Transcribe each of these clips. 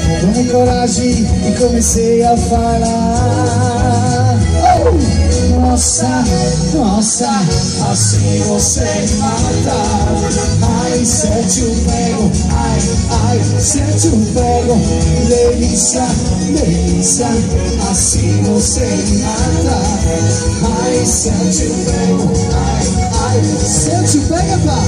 Tomei coragem e comecei a falar. Nossa, nossa, assim você me mata. Ai, sente o pego, ai, sente o pego. Delícia, delícia, assim você me mata. Ai, sente o pego, ai, sente o pego, pá.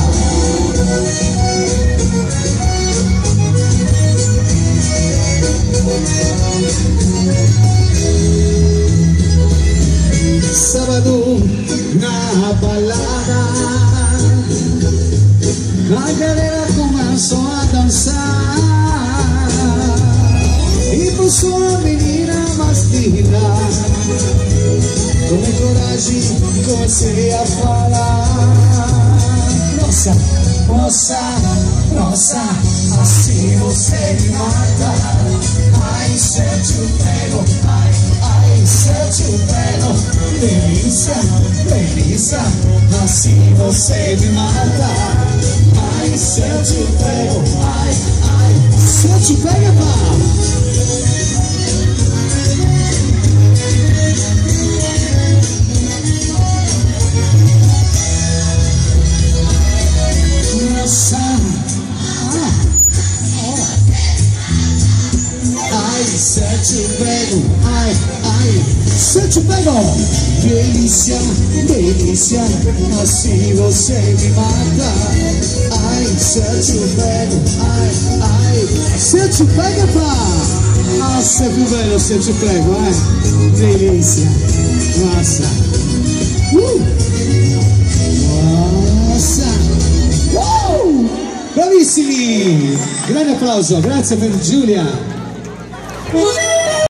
Sábado na balada, a galera começou a dançar e puxou a menina mais linda. Tomei coragem e comecei a falar. Nossa, nossa, nossa, assim você me mata. Ai, sente o pego, ai, sente o pego. Delícia, delícia, assim você me mata. Ai, sente o pego, ai, sente o pego, pá. Sente o pego, ai, sente o pego. Delícia, delícia, assim você me mata. Ai, sente o pego, ai, sente o pego, pá. Ah, sempre velho, sente o pego, ai. Delícia, nossa. Nossa. Bravissimi. Grande applauso, grazie per Giulia.